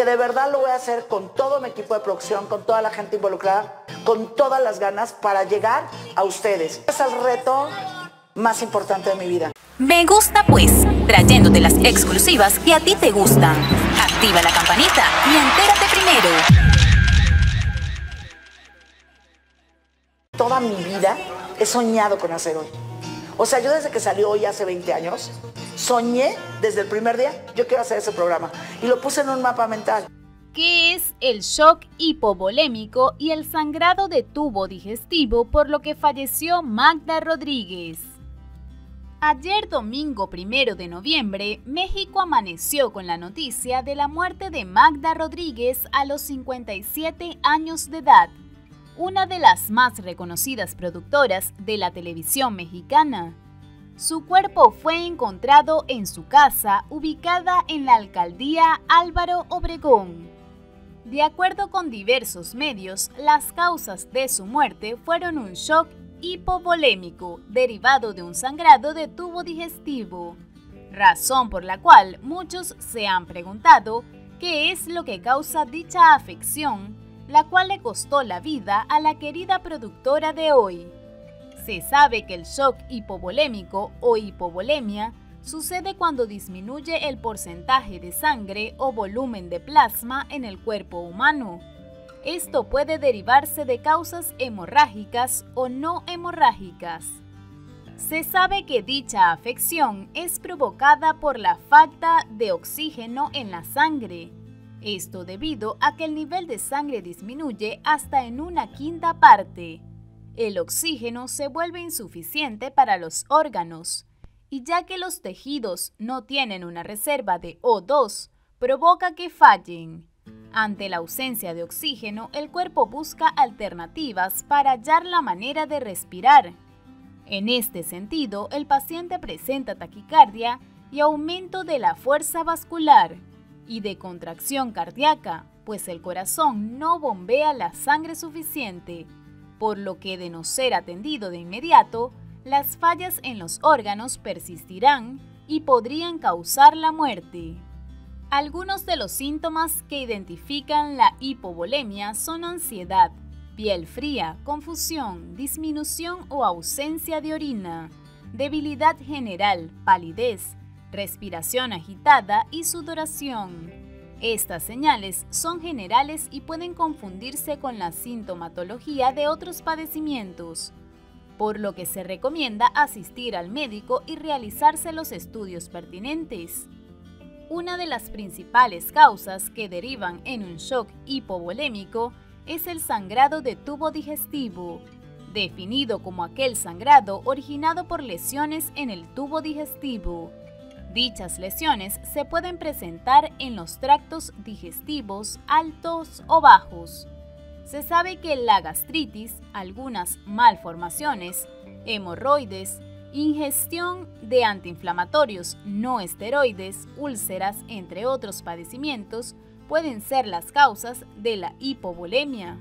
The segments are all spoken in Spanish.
que de verdad lo voy a hacer con todo mi equipo de producción, con toda la gente involucrada, con todas las ganas para llegar a ustedes. Es el reto más importante de mi vida. Me gusta pues, trayéndote las exclusivas que a ti te gustan. Activa la campanita y entérate primero. Toda mi vida he soñado con hacer hoy. O sea, yo desde que salió Hoy hace 20 años, soñé desde el primer día, yo quiero hacer ese programa. Y lo puse en un mapa mental. ¿Qué es el shock hipovolémico y el sangrado de tubo digestivo por lo que falleció Magda Rodríguez? Ayer domingo 1 de noviembre, México amaneció con la noticia de la muerte de Magda Rodríguez a los 57 años de edad, una de las más reconocidas productoras de la televisión mexicana. Su cuerpo fue encontrado en su casa, ubicada en la alcaldía Álvaro Obregón. De acuerdo con diversos medios, las causas de su muerte fueron un shock hipovolémico derivado de un sangrado de tubo digestivo, razón por la cual muchos se han preguntado qué es lo que causa dicha afección, la cual le costó la vida a la querida productora de Hoy. Se sabe que el shock hipovolémico o hipovolemia sucede cuando disminuye el porcentaje de sangre o volumen de plasma en el cuerpo humano. Esto puede derivarse de causas hemorrágicas o no hemorrágicas. Se sabe que dicha afección es provocada por la falta de oxígeno en la sangre. Esto debido a que el nivel de sangre disminuye hasta en 1/5 parte. El oxígeno se vuelve insuficiente para los órganos, y ya que los tejidos no tienen una reserva de O2, provoca que fallen. Ante la ausencia de oxígeno, el cuerpo busca alternativas para hallar la manera de respirar. En este sentido, el paciente presenta taquicardia y aumento de la fuerza vascular y de contracción cardíaca, pues el corazón no bombea la sangre suficiente, por lo que de no ser atendido de inmediato, las fallas en los órganos persistirán y podrían causar la muerte. Algunos de los síntomas que identifican la hipovolemia son ansiedad, piel fría, confusión, disminución o ausencia de orina, debilidad general, palidez, respiración agitada y sudoración. Estas señales son generales y pueden confundirse con la sintomatología de otros padecimientos, por lo que se recomienda asistir al médico y realizarse los estudios pertinentes. Una de las principales causas que derivan en un shock hipovolémico es el sangrado de tubo digestivo, definido como aquel sangrado originado por lesiones en el tubo digestivo. Dichas lesiones se pueden presentar en los tractos digestivos altos o bajos. Se sabe que la gastritis, algunas malformaciones, hemorroides, ingestión de antiinflamatorios no esteroides, úlceras, entre otros padecimientos, pueden ser las causas de la hipovolemia.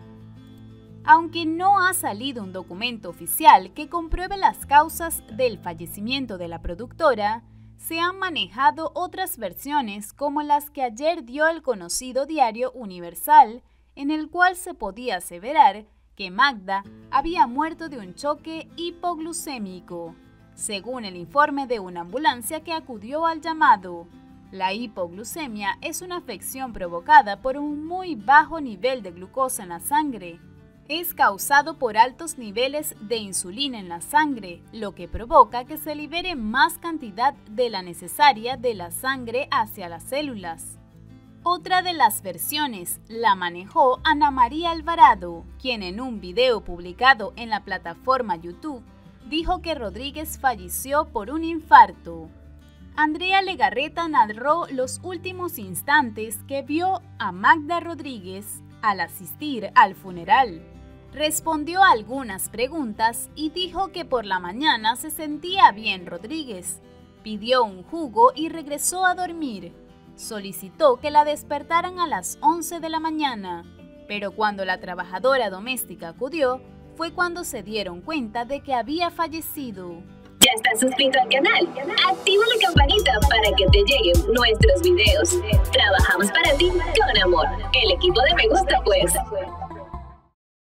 Aunque no ha salido un documento oficial que compruebe las causas del fallecimiento de la productora, se han manejado otras versiones como las que ayer dio el conocido diario Universal, en el cual se podía aseverar que Magda había muerto de un choque hipoglucémico, según el informe de una ambulancia que acudió al llamado. La hipoglucemia es una afección provocada por un muy bajo nivel de glucosa en la sangre. Es causado por altos niveles de insulina en la sangre, lo que provoca que se libere más cantidad de la necesaria de la sangre hacia las células. Otra de las versiones la manejó Ana María Alvarado, quien en un video publicado en la plataforma YouTube dijo que Rodríguez falleció por un infarto. Andrea Legarreta narró los últimos instantes que vio a Magda Rodríguez al asistir al funeral. Respondió a algunas preguntas y dijo que por la mañana se sentía bien Rodríguez. Pidió un jugo y regresó a dormir. Solicitó que la despertaran a las 11 de la mañana, pero cuando la trabajadora doméstica acudió, fue cuando se dieron cuenta de que había fallecido. ¿Ya estás suscrito al canal? Activa la campanita para que te lleguen nuestros videos. Trabajamos para ti con amor. el equipo de Me Gusta Pues.